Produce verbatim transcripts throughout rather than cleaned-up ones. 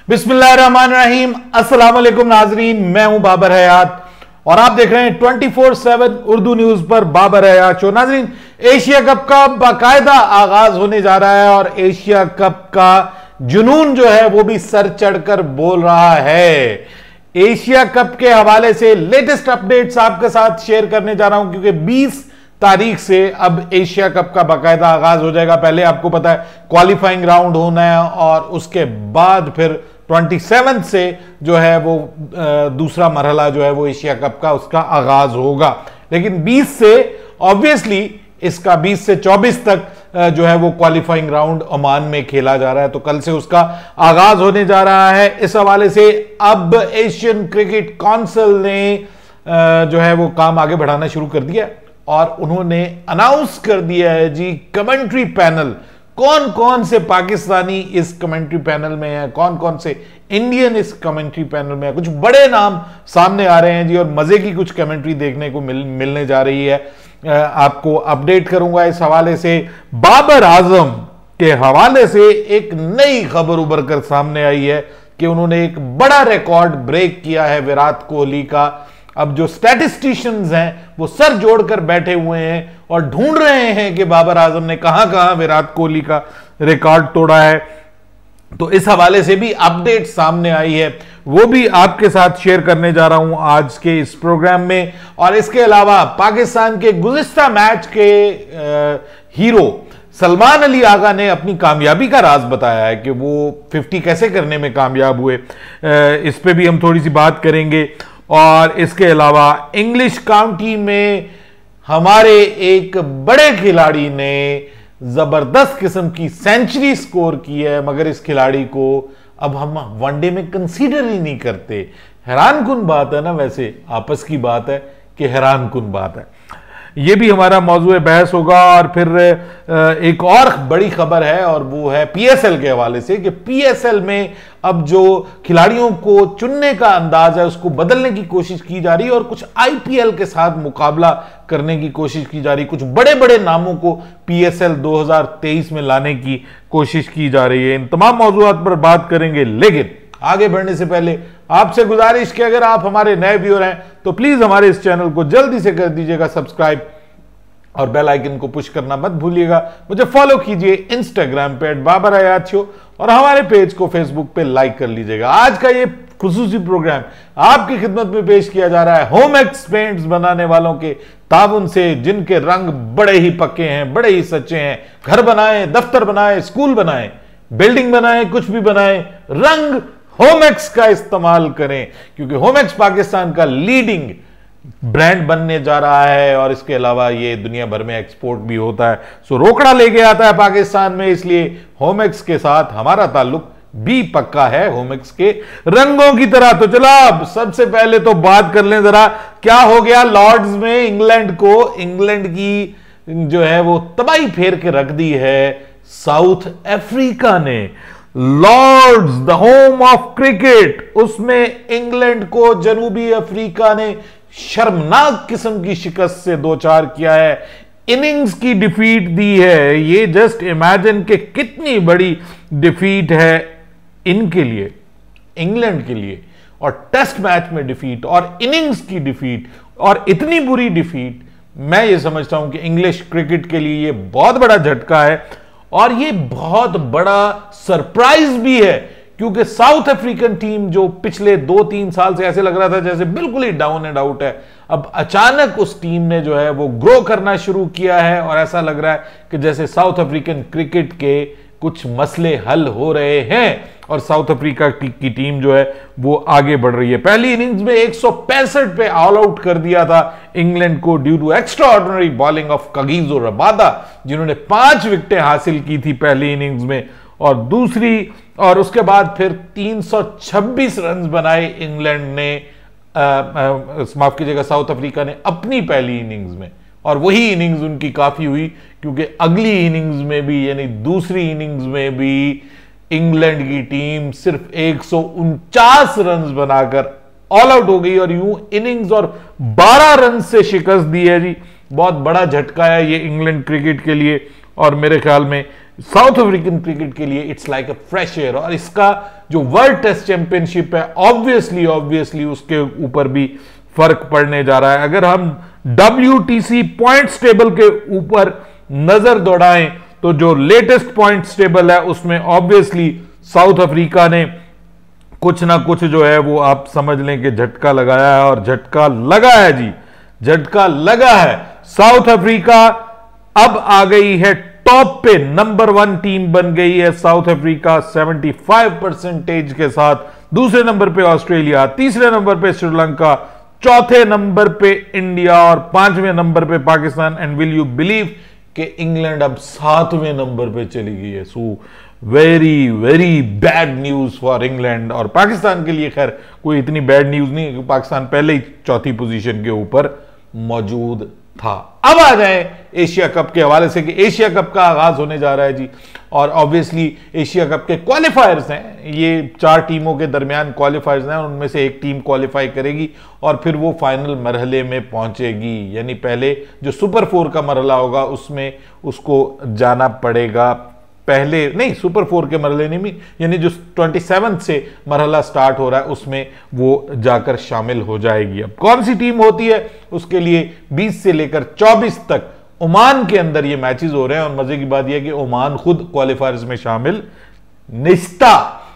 बिस्मिल्लाहिर्रहमानिर्रहीम, अस्सलाम वालेकुम नाजरीन, मैं हूं बाबर हयात और आप देख रहे हैं twenty four seven Urdu news पर बाबर हयात शो। नाजरीन, एशिया कप का बाकायदा आगाज होने जा रहा है और एशिया कप का जुनून जो है वो भी सर चढ़कर बोल रहा है। एशिया कप के हवाले से लेटेस्ट अपडेट्स आपके साथ शेयर करने जा रहा हूं क्योंकि बीस तारीख से अब एशिया कप का बाकायदा आगाज हो जाएगा। पहले आपको पता है क्वालिफाइंग राउंड होना है और उसके बाद फिर सत्ताईस से जो है वो दूसरा मरहला जो है वो एशिया कप का उसका आगाज होगा। लेकिन बीस से ऑब्वियसली इसका बीस से चौबीस तक जो है वो क्वालिफाइंग राउंड ओमान में खेला जा रहा है, तो कल से उसका आगाज होने जा रहा है। इस हवाले से अब एशियन क्रिकेट काउंसिल ने जो है वो काम आगे बढ़ाना शुरू कर दिया और उन्होंने अनाउंस कर दिया है जी कमेंट्री पैनल, कौन कौन से पाकिस्तानी इस कमेंट्री पैनल में है, कौन कौन से इंडियन इस कमेंट्री पैनल में है। कुछ बड़े नाम सामने आ रहे हैं जी और मजे की कुछ कमेंट्री देखने को मिल, मिलने जा रही है। आपको अपडेट करूंगा इस हवाले से। बाबर आजम के हवाले से एक नई खबर उभर कर सामने आई है कि उन्होंने एक बड़ा रिकॉर्ड ब्रेक किया है विराट कोहली का। अब जो स्टैटिस्टिशियंस हैं वो सर जोड़कर बैठे हुए हैं और ढूंढ रहे हैं कि बाबर आजम ने कहां कहां विराट कोहली का रिकॉर्ड तोड़ा है। तो इस हवाले से भी अपडेट सामने आई है, वो भी आपके साथ शेयर करने जा रहा हूं आज के इस प्रोग्राम में। और इसके अलावा पाकिस्तान के गुज़िश्ता मैच के हीरो सलमान अली आगा ने अपनी कामयाबी का राज बताया है कि वो पचास कैसे करने में कामयाब हुए। इस पे भी हम थोड़ी सी बात करेंगे। और इसके अलावा इंग्लिश काउंटी में हमारे एक बड़े खिलाड़ी ने जबरदस्त किस्म की सेंचुरी स्कोर की है, मगर इस खिलाड़ी को अब हम वनडे में कंसीडर ही नहीं करते। हैरान कुन बात है ना, वैसे आपस की बात है कि हैरान कुन बात है। ये भी हमारा मौजूद बहस होगा। और फिर एक और बड़ी खबर है और वो है पीएसएल के हवाले से कि पीएसएल में अब जो खिलाड़ियों को चुनने का अंदाज है उसको बदलने की कोशिश की जा रही है और कुछ आईपीएल के साथ मुकाबला करने की कोशिश की जा रही है। कुछ बड़े बड़े नामों को पीएसएल दो हज़ार तेईस में लाने की कोशिश की जा रही है। इन तमाम मौजूदात पर बात करेंगे, लेकिन आगे बढ़ने से पहले आपसे गुजारिश कि अगर आप हमारे नए व्यूअर हैं तो प्लीज हमारे इस चैनल को जल्दी से कर दीजिएगा सब्सक्राइब और बेल आइकन को पुश करना मत भूलिएगा। मुझे फॉलो कीजिए इंस्टाग्राम पे एट बाबर हयात शो और हमारे पेज को फेसबुक पे लाइक कर लीजिएगा। आज का ये खुसूसी प्रोग्राम आपकी खिदमत में पेश किया जा रहा है होमेक्स पेंट्स बनाने वालों के ताबुन से, जिनके रंग बड़े ही पक्के हैं, बड़े ही सच्चे हैं। घर बनाए, दफ्तर बनाए, स्कूल बनाए, बिल्डिंग बनाए, कुछ भी बनाए, रंग होमेक्स का इस्तेमाल करें क्योंकि होमेक्स पाकिस्तान का लीडिंग ब्रांड बनने जा रहा है और इसके अलावा ये दुनिया भर में एक्सपोर्ट भी होता है। सो रोकड़ा लेके आता है पाकिस्तान में, इसलिए होमेक्स के साथ हमारा ताल्लुक भी पक्का है होमेक्स के रंगों की तरह। तो चलो अब सबसे पहले तो बात कर लें जरा क्या हो गया लॉर्ड्स में। इंग्लैंड को, इंग्लैंड की जो है वो तबाही फेर के रख दी है साउथ अफ्रीका ने। Lord's the home of cricket, उसमें इंग्लैंड को जनूबी अफ्रीका ने शर्मनाक किस्म की शिकस्त से दो चार किया है, इनिंग्स की डिफीट दी है। ये जस्ट इमेजिन कि कितनी बड़ी डिफीट है इनके लिए, इंग्लैंड के लिए। और टेस्ट मैच में डिफीट और इनिंग्स की डिफीट और इतनी बुरी डिफीट, मैं ये समझता हूं कि इंग्लिश क्रिकेट के लिए ये बहुत बड़ा झटका है और ये बहुत बड़ा सरप्राइज भी है क्योंकि साउथ अफ्रीकन टीम जो पिछले दो तीन साल से ऐसे लग रहा था जैसे बिल्कुल ही डाउन एंड आउट है, अब अचानक उस टीम ने जो है वो ग्रो करना शुरू किया है और ऐसा लग रहा है कि जैसे साउथ अफ्रीकन क्रिकेट के कुछ मसले हल हो रहे हैं और साउथ अफ्रीका की टीम जो है वो आगे बढ़ रही है। पहली इनिंग्स में एक सौ पैंसठ पे ऑल आउट कर दिया था इंग्लैंड को due to extraordinary bowling of Kagiso Rabada, जिन्होंने पांच विकेटें हासिल की थी पहली इनिंग्स में। और दूसरी और उसके बाद फिर तीन सौ छब्बीस रन बनाए इंग्लैंड ने, माफ कीजिएगा साउथ अफ्रीका ने अपनी पहली इनिंग्स में। और वही इनिंग्स उनकी काफी हुई क्योंकि अगली इनिंग्स में भी यानी दूसरी इनिंग्स में भी इंग्लैंड की टीम सिर्फ एक सौ उनचास रन बनाकर ऑल आउट हो गई और यूं इनिंग्स और बारह रन से शिकस्त दी है जी। बहुत बड़ा झटका है ये इंग्लैंड क्रिकेट के लिए और मेरे ख्याल में साउथ अफ्रीकन क्रिकेट के लिए it's like a fresh air. और इसका जो वर्ल्ड टेस्ट चैंपियनशिप है ऑब्वियसली ऑब्वियसली उसके ऊपर भी फर्क पड़ने जा रहा है। अगर हम W T C points table के ऊपर नजर दौड़ाएं तो जो लेटेस्ट पॉइंट्स टेबल है उसमें ऑब्वियसली साउथ अफ्रीका ने कुछ ना कुछ जो है वो आप समझ लें कि झटका लगाया है, और झटका लगा है जी, झटका लगा है। साउथ अफ्रीका अब आ गई है टॉप पे, नंबर वन टीम बन गई है साउथ अफ्रीका पचहत्तर परसेंटेज के साथ। दूसरे नंबर पे ऑस्ट्रेलिया, तीसरे नंबर पे श्रीलंका, चौथे नंबर पे इंडिया और पांचवें नंबर पे Pakistan. And will you believe कि इंग्लैंड अब सातवें नंबर पे चली गई है। So very very bad news for England. और पाकिस्तान के लिए खैर कोई इतनी बैड न्यूज नहीं है क्योंकि पाकिस्तान पहले ही चौथी पोजीशन के ऊपर मौजूद था। अब आ जाए एशिया कप के हवाले से कि एशिया कप का आगाज होने जा रहा है जी, और ऑब्वियसली एशिया कप के क्वालिफायर्स हैं, ये चार टीमों के दरमियान क्वालिफायर्स हैं, उनमें से एक टीम क्वालिफाई करेगी और फिर वो फाइनल मरहले में पहुंचेगी। यानी पहले जो सुपर फोर का मरहला होगा उसमें उसको जाना पड़ेगा, पहले नहीं सुपर फोर के मरहले नहीं, यानी जो सत्ताईस से मरहला स्टार्ट हो रहा है उसमें वो जाकर शामिल हो जाएगी। अब कौन सी टीम होती है उसके लिए बीस से लेकर चौबीस तक ओमान के अंदर ये मैचेस हो रहे हैं। और मजे की बात यह कि ओमान खुद क्वालिफायर्स में शामिल निस्ता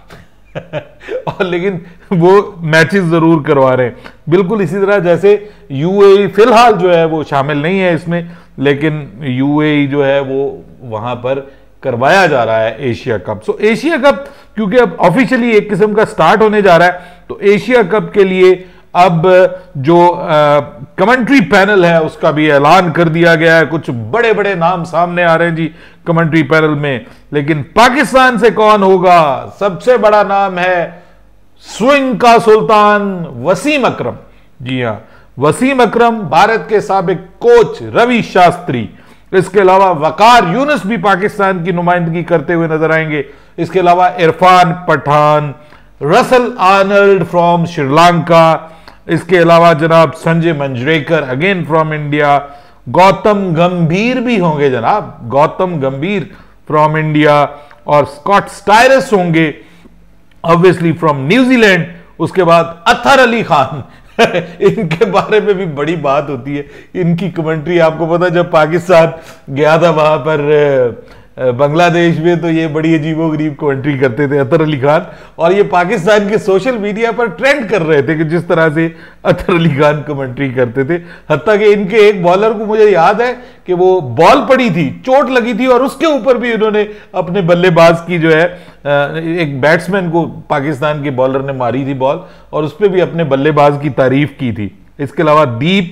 और लेकिन वो मैचेस जरूर करवा रहे हैं, बिल्कुल इसी तरह जैसे यूएई फिलहाल जो है वो शामिल नहीं है इसमें, लेकिन यूएई जो है वो वहां पर करवाया जा रहा है Asia cup. So Asia cup क्योंकि अब ऑफिशियली एक किस्म का स्टार्ट होने जा रहा है, तो एशिया कप के लिए अब जो कमेंट्री पैनल है उसका भी ऐलान कर दिया गया है। कुछ बड़े बड़े नाम सामने आ रहे हैं जी कमेंट्री पैनल में, लेकिन पाकिस्तान से कौन होगा? सबसे बड़ा नाम है स्विंग का सुल्तान वसीम अकरम। जी हां, वसीम अकरम, भारत के साबिक कोच रवि शास्त्री, इसके अलावा वकार यूनुस भी पाकिस्तान की नुमाइंदगी करते हुए नजर आएंगे। इसके अलावा इरफान पठान, रसल आर्नल्ड फ्रॉम श्रीलंका, इसके अलावा जनाब Sanjay Manjrekar again from India, Gautam Gambhir भी होंगे जनाब, गौतम गंभीर फ्रॉम इंडिया, और स्कॉट स्टायरस होंगे ऑब्वियसली फ्रॉम न्यूजीलैंड। उसके बाद अतहर अली खान इनके बारे में भी बड़ी बात होती है, इनकी कमेंट्री आपको पता, जब पाकिस्तान गया था वहां पर बांग्लादेश में तो ये बड़ी अजीबोगरीब कमेंट्री करते थे अतहर अली खान, और ये पाकिस्तान के सोशल मीडिया पर ट्रेंड कर रहे थे कि जिस तरह से अतहर अली खान कमेंट्री करते थे। हत्ता कि इनके एक बॉलर को मुझे याद है कि वो बॉल पड़ी थी, चोट लगी थी, और उसके ऊपर भी इन्होंने अपने बल्लेबाज की जो है एक बैट्समैन को पाकिस्तान के बॉलर ने मारी थी बॉल, और उस पर भी अपने बल्लेबाज की तारीफ की थी। इसके अलावा दीप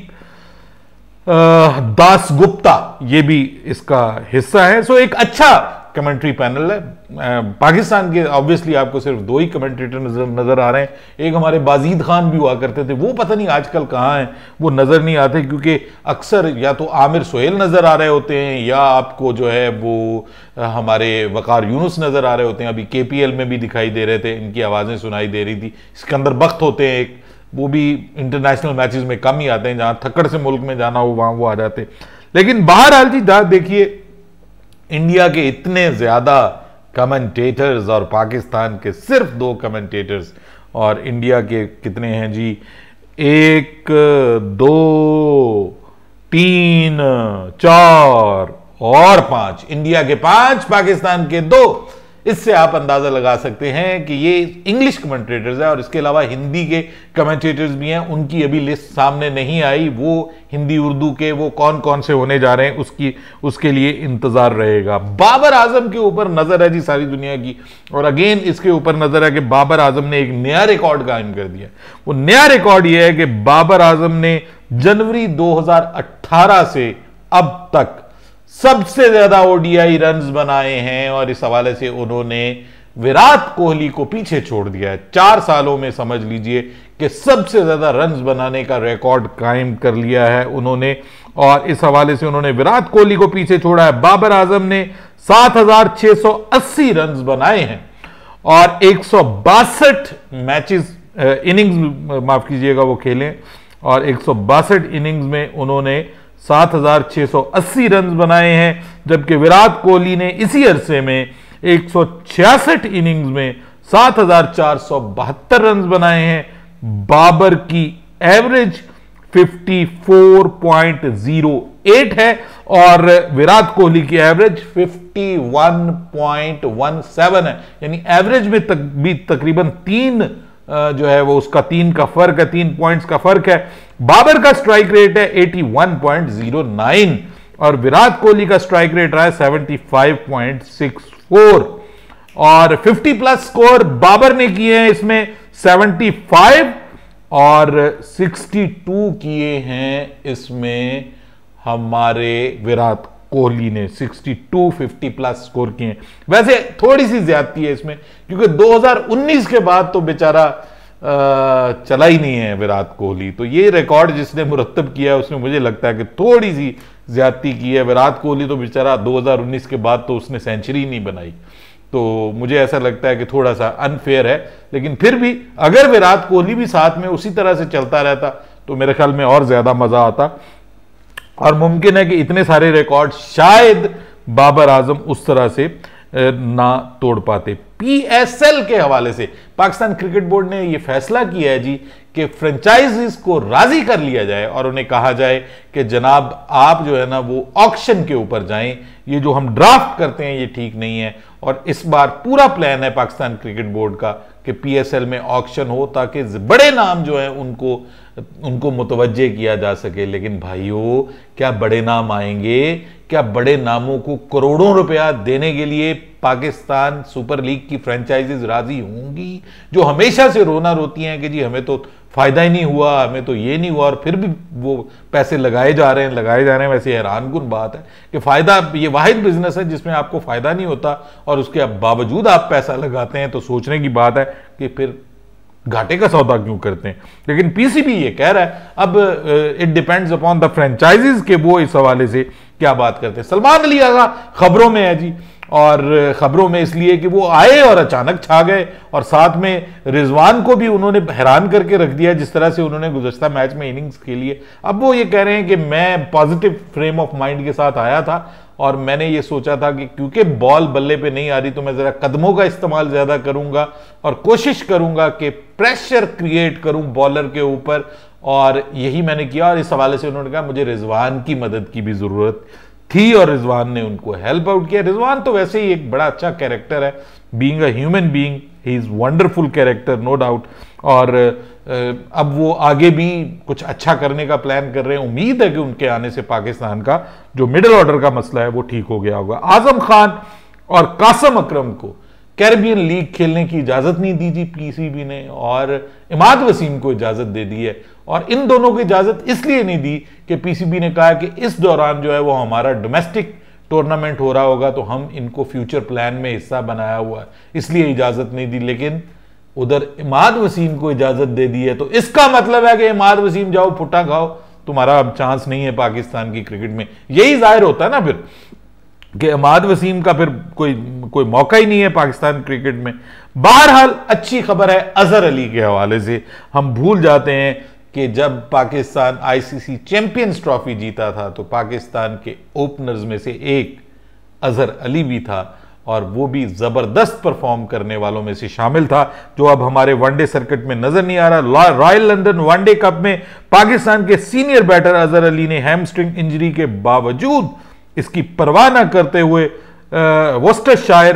दास गुप्ता ये भी इसका हिस्सा है। सो एक अच्छा कमेंट्री पैनल है। पाकिस्तान के ऑब्वियसली आपको सिर्फ दो ही कमेंटेटर नजर नजर आ रहे हैं। एक हमारे बाजीद खान भी हुआ करते थे, वो पता नहीं आजकल कहाँ हैं, वो नजर नहीं आते, क्योंकि अक्सर या तो आमिर सोहेल नजर आ रहे होते हैं या आपको जो है वो हमारे वकार यूनुस नजर आ रहे होते हैं। अभी केपीएल में भी दिखाई दे रहे थे, इनकी आवाजें सुनाई दे रही थी। इसके अंदर बख्त होते हैं एक, वो भी इंटरनेशनल मैचेस में कम ही आते हैं, जहां थक्कड़ से मुल्क में जाना हो वहां वो आ जाते। लेकिन बहरहाल जी देखिए, इंडिया के इतने ज्यादा कमेंटेटर्स और पाकिस्तान के सिर्फ दो कमेंटेटर्स, और इंडिया के कितने हैं जी? एक, दो, तीन, चार और पांच। इंडिया के पांच, पाकिस्तान के दो। इससे आप अंदाजा लगा सकते हैं कि ये इंग्लिश कमेंटेटर्स है, और इसके अलावा हिंदी के कमेंटेटर्स भी हैं। उनकी अभी लिस्ट सामने नहीं आई, वो हिंदी उर्दू के वो कौन कौन से होने जा रहे हैं उसकी उसके लिए इंतजार रहेगा। बाबर आजम के ऊपर नजर है जी सारी दुनिया की, और अगेन इसके ऊपर नजर है कि बाबर आजम ने एक नया रिकॉर्ड कायम कर दिया। वो नया रिकॉर्ड ये है कि बाबर आजम ने जनवरी दो हज़ार अठारह से अब तक सबसे ज्यादा ओडीआई रन्स बनाए हैं, और इस हवाले से उन्होंने विराट कोहली को पीछे छोड़ दिया है। चार सालों में समझ लीजिए कि सबसे ज्यादा रन्स बनाने का रिकॉर्ड कायम कर लिया है उन्होंने, और इस हवाले से उन्होंने विराट कोहली को पीछे छोड़ा है। बाबर आजम ने सात हजार छह सौ अस्सी रन्स बनाए हैं और एक सौ बासठ मैचेस इनिंग्स माफ कीजिएगा वो खेले, और एक सौ बासठ इनिंग्स में उन्होंने सात हजार छह सौ अस्सी रन बनाए हैं, जबकि विराट कोहली ने इसी अरसे में एक सौ छियासठ इनिंग्स में सात हजार चार सौ बहत्तर रन बनाए हैं। बाबर की एवरेज चौवन पॉइंट ज़ीरो आठ है और विराट कोहली की एवरेज इक्यावन पॉइंट सत्रह है, यानी एवरेज में तक भी तकरीबन तीन जो है वो उसका तीन का फर्क है, तीन पॉइंट्स का फर्क है। बाबर का स्ट्राइक रेट है इक्यासी पॉइंट ज़ीरो नौ और विराट कोहली का स्ट्राइक रेट रहा है पचहत्तर पॉइंट चौंसठ और पचास प्लस स्कोर बाबर ने किए हैं इसमें पचहत्तर और बासठ किए हैं इसमें हमारे विराट कोहली ने बासठ पचास प्लस स्कोर किए हैं। वैसे थोड़ी सी ज्यादती है इसमें क्योंकि दो हज़ार उन्नीस के बाद तो बेचारा चला ही नहीं है विराट कोहली, तो ये रिकॉर्ड जिसने मुरत्तब किया है उसने मुझे लगता है कि थोड़ी सी ज्यादती की है। विराट कोहली तो बेचारा दो हज़ार उन्नीस के बाद तो उसने सेंचुरी नहीं बनाई, तो मुझे ऐसा लगता है कि थोड़ा सा अनफेयर है। लेकिन फिर भी अगर विराट कोहली भी साथ में उसी तरह से चलता रहता तो मेरे ख्याल में और ज्यादा मजा आता और मुमकिन है कि इतने सारे रिकॉर्ड शायद बाबर आजम उस तरह से ना तोड़ पाते। पीएसएल के हवाले से पाकिस्तान क्रिकेट बोर्ड ने यह फैसला किया है जी कि फ्रेंचाइजीज को राजी कर लिया जाए और उन्हें कहा जाए कि जनाब आप जो है ना वो ऑक्शन के ऊपर जाएं, ये जो हम ड्राफ्ट करते हैं ये ठीक नहीं है। और इस बार पूरा प्लान है पाकिस्तान क्रिकेट बोर्ड का कि पीएसएल में ऑक्शन हो ताकि बड़े नाम जो है उनको उनको मुतवज्जे किया जा सके। लेकिन भाइयों क्या बड़े नाम आएंगे? क्या बड़े नामों को करोड़ों रुपया देने के लिए पाकिस्तान सुपर लीग की फ्रेंचाइजीज राजी होंगी, जो हमेशा से रोना रोती हैं कि जी हमें तो फायदा ही नहीं हुआ, हमें तो ये नहीं हुआ, और फिर भी वो पैसे लगाए जा रहे हैं लगाए जा रहे हैं। वैसे हैरानकुन बात है कि फायदा, ये वाहिद बिजनेस है जिसमें आपको फायदा नहीं होता और उसके बावजूद आप पैसा लगाते हैं, तो सोचने की बात है कि फिर घाटे का सौदा क्यों करते हैं। लेकिन पीसीबी ये कह रहा है अब it depends upon the franchises के वो इस हवाले से क्या बात करते हैं। सलमान अली आगा खबरों में है जी, और खबरों में इसलिए कि वो आए और अचानक छा गए और साथ में रिजवान को भी उन्होंने हैरान करके रख दिया जिस तरह से उन्होंने गुज़श्ता मैच में इनिंग्स खेली है। अब वो ये कह रहे हैं कि मैं पॉजिटिव फ्रेम ऑफ माइंड के साथ आया था और मैंने ये सोचा था कि क्योंकि बॉल बल्ले पे नहीं आ रही तो मैं जरा कदमों का इस्तेमाल ज्यादा करूंगा और कोशिश करूंगा कि प्रेशर क्रिएट करूं बॉलर के ऊपर, और यही मैंने किया। और इस हवाले से उन्होंने कहा मुझे रिजवान की मदद की भी जरूरत थी और रिजवान ने उनको हेल्प आउट किया। रिजवान तो वैसे ही एक बड़ा अच्छा कैरेक्टर है, being a human being he is wonderful character no doubt, और अब वो आगे भी कुछ अच्छा करने का प्लान कर रहे हैं। उम्मीद है कि उनके आने से पाकिस्तान का जो मिडिल ऑर्डर का मसला है वो ठीक हो गया होगा। आजम खान और कासम अकरम को कैरेबियन लीग खेलने की इजाजत नहीं दी थी पीसीबी ने, और इमाद वसीम को इजाजत दे दी है। और इन दोनों को इजाजत इसलिए नहीं दी कि पीसीबी ने कहा कि इस दौरान जो है वो हमारा डोमेस्टिक टूर्नामेंट हो रहा होगा तो हम इनको फ्यूचर प्लान में हिस्सा बनाया हुआ है, इसलिए इजाजत नहीं दी। लेकिन उधर इमाद वसीम को इजाजत दे दी है, तो इसका मतलब है कि इमाद वसीम जाओ फुट्टा खाओ, तुम्हारा अब चांस नहीं है पाकिस्तान की क्रिकेट में। यही जाहिर होता है ना फिर कि इमाद वसीम का फिर कोई कोई मौका ही नहीं है पाकिस्तान क्रिकेट में। बहरहाल अच्छी खबर है अजहर अली के हवाले से। हम भूल जाते हैं कि जब पाकिस्तान आईसीसी चैंपियंस ट्रॉफी जीता था तो पाकिस्तान के ओपनर्स में से एक अजहर अली भी था, और वो भी जबरदस्त परफॉर्म करने वालों में से शामिल था, जो अब हमारे वनडे सर्किट में नजर नहीं आ रहा। रॉयल लंदन वनडे कप में पाकिस्तान के सीनियर बैटर अजहर अली ने हैमस्ट्रिंग इंजरी के बावजूद इसकी परवाह न करते हुए वोस्टरशायर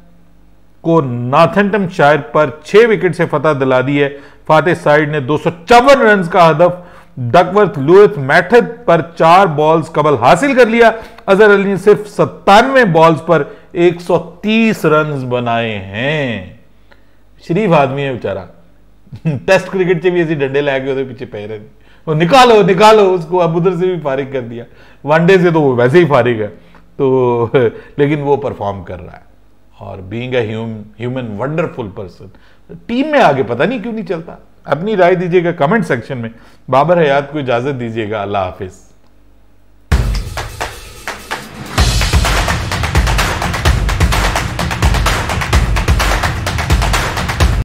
को नॉर्थैम्पटनशायर पर छह विकेट से फतह दिला दी है। फातेह साइड ने दो सौ चौवन रन का हदफ डकवर्थ लुइस मैथड पर चार बॉल्स कबल हासिल कर लिया। अजहर अली ने सिर्फ सत्तानवे बॉल्स पर एक सौ तीस रन बनाए हैं। शरीफ आदमी है बेचारा। टेस्ट क्रिकेट से भी ऐसी डंडे लाके उसके पीछे पैर वो निकालो निकालो उसको, अब उधर से भी फारिग कर दिया। वनडे से तो वो वैसे ही फारिग है, तो लेकिन वो परफॉर्म कर रहा है और being a human wonderful person team में आगे पता नहीं क्यों नहीं चलता। अपनी राय दीजिएगा कमेंट सेक्शन में। बाबर हयात को इजाजत दीजिएगा। अल्लाह हाफिज।